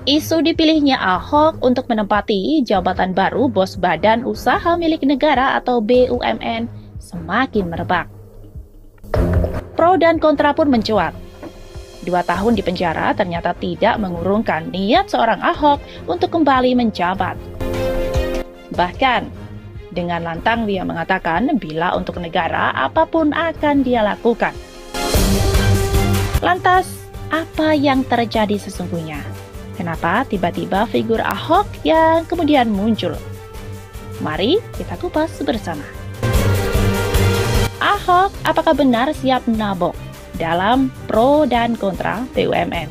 Isu dipilihnya Ahok untuk menempati jabatan baru bos Badan Usaha Milik Negara atau BUMN semakin merebak. Pro dan kontra pun mencuat. 2 tahun di penjara ternyata tidak mengurungkan niat seorang Ahok untuk kembali menjabat. Bahkan, dengan lantang dia mengatakan bila untuk negara apapun akan dia lakukan. Lantas, apa yang terjadi sesungguhnya? Kenapa tiba-tiba figur Ahok yang kemudian muncul? Mari kita kupas bersama. Ahok apakah benar siap menabok dalam pro dan kontra BUMN?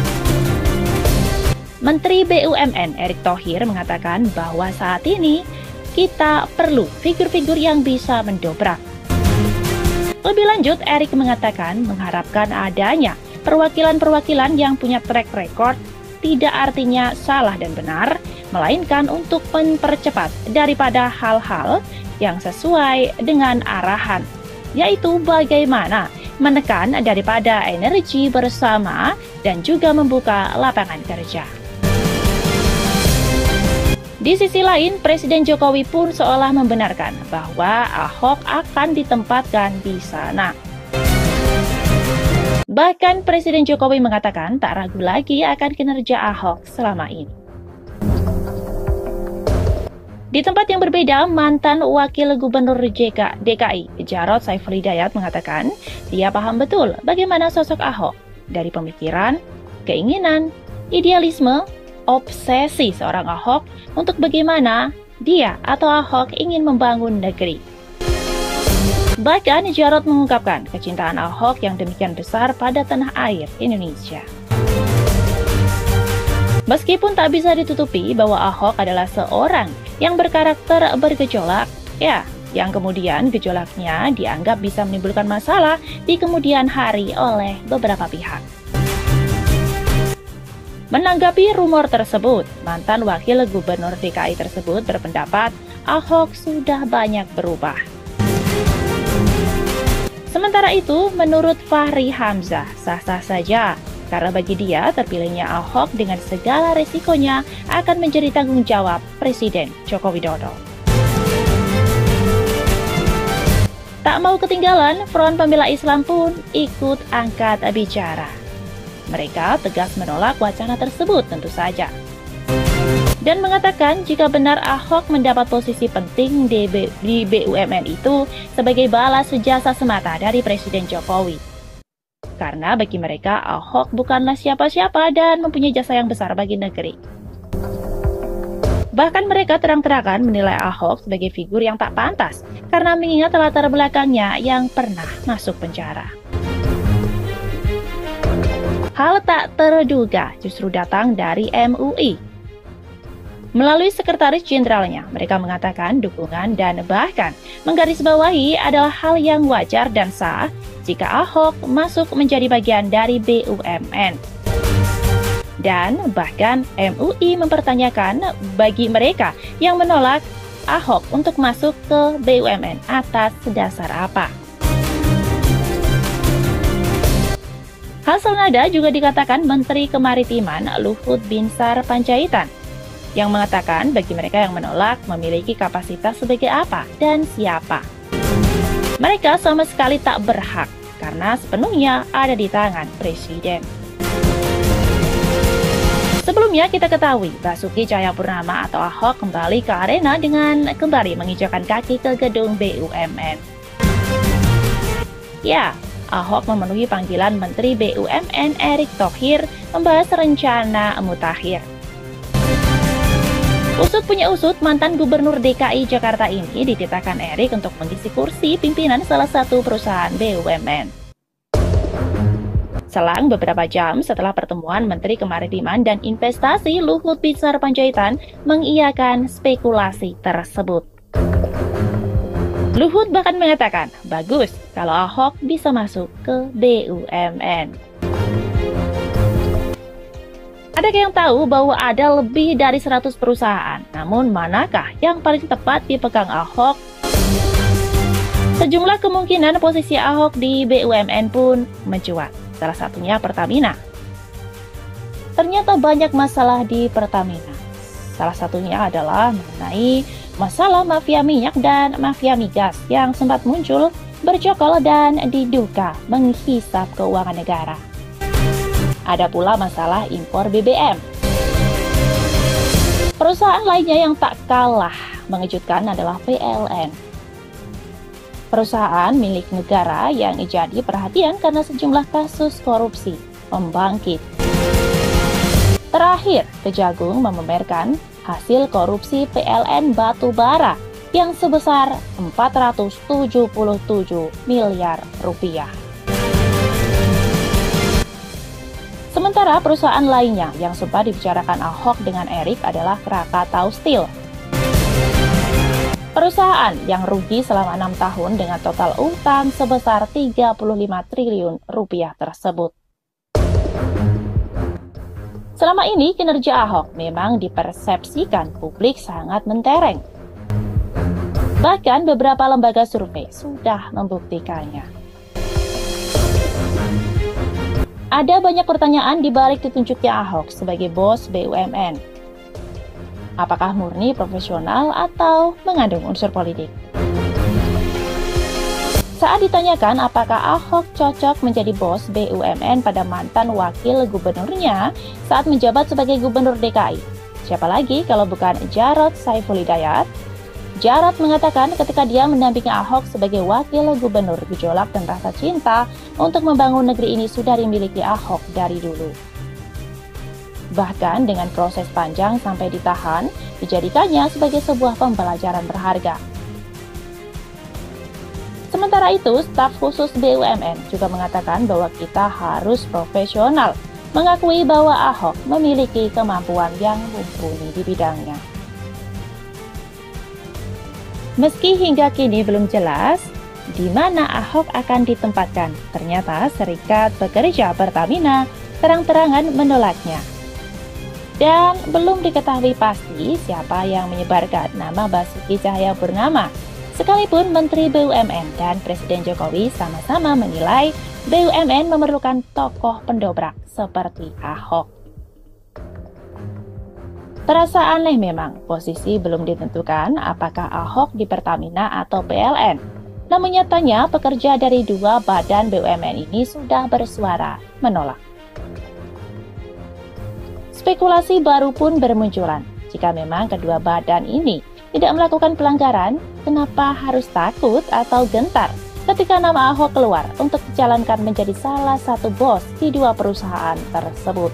Menteri BUMN Erick Thohir mengatakan bahwa saat ini kita perlu figur-figur yang bisa mendobrak. Lebih lanjut, Erick mengatakan mengharapkan adanya perwakilan-perwakilan yang punya track record tidak artinya salah dan benar, melainkan untuk mempercepat daripada hal-hal yang sesuai dengan arahan, yaitu bagaimana menekan daripada energi bersama dan juga membuka lapangan kerja. Di sisi lain, Presiden Jokowi pun seolah membenarkan bahwa Ahok akan ditempatkan di sana. Bahkan Presiden Jokowi mengatakan tak ragu lagi akan kinerja Ahok selama ini. Di tempat yang berbeda, mantan Wakil Gubernur DKI Jarod Saiful Hidayat mengatakan dia paham betul bagaimana sosok Ahok dari pemikiran, keinginan, idealisme, obsesi seorang Ahok untuk bagaimana dia atau Ahok ingin membangun negeri. Bahkan Jarod mengungkapkan kecintaan Ahok yang demikian besar pada tanah air Indonesia. Meskipun tak bisa ditutupi bahwa Ahok adalah seorang yang berkarakter bergejolak, yang kemudian gejolaknya dianggap bisa menimbulkan masalah di kemudian hari oleh beberapa pihak. Menanggapi rumor tersebut, mantan Wakil Gubernur DKI tersebut berpendapat Ahok sudah banyak berubah. Sementara itu, menurut Fahri Hamzah, sah-sah saja, karena bagi dia terpilihnya Ahok dengan segala resikonya akan menjadi tanggung jawab Presiden Joko Widodo. Tak mau ketinggalan, Front Pembela Islam pun ikut angkat bicara. Mereka tegas menolak wacana tersebut tentu saja. Dan mengatakan jika benar Ahok mendapat posisi penting di BUMN itu sebagai balas jasa semata dari Presiden Jokowi. Karena bagi mereka Ahok bukanlah siapa-siapa dan mempunyai jasa yang besar bagi negeri. Bahkan mereka terang-terangan menilai Ahok sebagai figur yang tak pantas karena mengingat latar belakangnya yang pernah masuk penjara. Hal tak terduga justru datang dari MUI. Melalui sekretaris jenderalnya, mereka mengatakan dukungan dan bahkan menggarisbawahi adalah hal yang wajar dan sah jika Ahok masuk menjadi bagian dari BUMN. Dan bahkan MUI mempertanyakan bagi mereka yang menolak Ahok untuk masuk ke BUMN atas dasar apa. Hal senada juga dikatakan Menteri Kemaritiman Luhut Binsar Panjaitan yang mengatakan bagi mereka yang menolak memiliki kapasitas sebagai apa dan siapa. Mereka sama sekali tak berhak karena sepenuhnya ada di tangan Presiden. Sebelumnya kita ketahui Basuki Cahayapurnama atau Ahok kembali ke arena dengan kembali menginjakan kaki ke gedung BUMN. Ahok memenuhi panggilan Menteri BUMN Erick Thohir membahas rencana mutakhir. Usut punya usut, mantan Gubernur DKI Jakarta ini dititahkan Erick untuk mengisi kursi pimpinan salah satu perusahaan BUMN. Selang beberapa jam setelah pertemuan Menteri Kemaritiman dan Investasi Luhut Binsar Panjaitan mengiyakan spekulasi tersebut. Luhut bahkan mengatakan, bagus kalau Ahok bisa masuk ke BUMN. Adakah yang tahu bahwa ada lebih dari 100 perusahaan? Namun manakah yang paling tepat dipegang Ahok? Sejumlah kemungkinan posisi Ahok di BUMN pun mencuat. Salah satunya Pertamina. ternyata banyak masalah di Pertamina. Salah satunya adalah mengenai masalah mafia minyak dan mafia migas yang sempat muncul, bercokol dan diduga menghisap keuangan negara. Ada pula masalah impor BBM. Perusahaan lainnya yang tak kalah mengejutkan adalah PLN. Perusahaan milik negara yang jadi perhatian karena sejumlah kasus korupsi membangkit. Terakhir, Kejagung memamerkan hasil korupsi PLN Batubara yang sebesar 477 miliar rupiah. Sementara perusahaan lainnya yang sempat dibicarakan Ahok dengan Erik adalah Krakatau Steel. Perusahaan yang rugi selama 6 tahun dengan total utang sebesar 35 triliun rupiah tersebut. Selama ini kinerja Ahok memang dipersepsikan publik sangat mentereng. Bahkan beberapa lembaga survei sudah membuktikannya. Ada banyak pertanyaan di balik ditunjuknya Ahok sebagai bos BUMN. Apakah murni profesional atau mengandung unsur politik? Saat ditanyakan apakah Ahok cocok menjadi bos BUMN pada mantan wakil gubernurnya saat menjabat sebagai gubernur DKI, siapa lagi kalau bukan Jarod Saiful Hidayat? Jarod mengatakan ketika dia mendampingi Ahok sebagai wakil gubernur, gejolak dan rasa cinta untuk membangun negeri ini sudah dimiliki Ahok dari dulu. Bahkan dengan proses panjang sampai ditahan, dijadikannya sebagai sebuah pembelajaran berharga. Sementara itu, staf khusus BUMN juga mengatakan bahwa kita harus profesional, mengakui bahwa Ahok memiliki kemampuan yang mumpuni di bidangnya. Meski hingga kini belum jelas di mana Ahok akan ditempatkan, ternyata Serikat Pekerja Pertamina terang-terangan menolaknya. Dan belum diketahui pasti siapa yang menyebarkan nama Basuki Cahayapurnama. Sekalipun Menteri BUMN dan Presiden Jokowi sama-sama menilai BUMN memerlukan tokoh pendobrak seperti Ahok. Terasa aneh memang, posisi belum ditentukan apakah Ahok di Pertamina atau PLN. Namun nyatanya pekerja dari dua badan BUMN ini sudah bersuara menolak. Spekulasi baru pun bermunculan. Jika memang kedua badan ini tidak melakukan pelanggaran, kenapa harus takut atau gentar ketika nama Ahok keluar untuk dijalankan menjadi salah satu bos di dua perusahaan tersebut?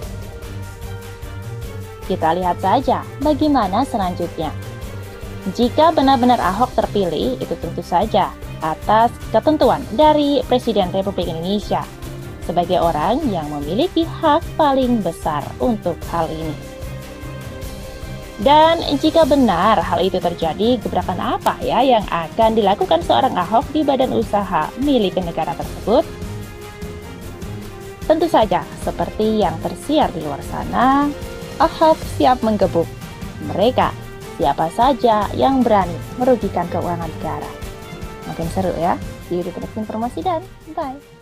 Kita lihat saja bagaimana selanjutnya. Jika benar-benar Ahok terpilih, itu tentu saja atas ketentuan dari Presiden Republik Indonesia sebagai orang yang memiliki hak paling besar untuk hal ini. Dan jika benar hal itu terjadi, gebrakan apa ya yang akan dilakukan seorang Ahok di badan usaha milik negara tersebut? Tentu saja, seperti yang tersiar di luar sana, Ahok siap menggebuk mereka, siapa saja yang berani merugikan keuangan negara. Makin seru ya, see you di next informasi dan bye!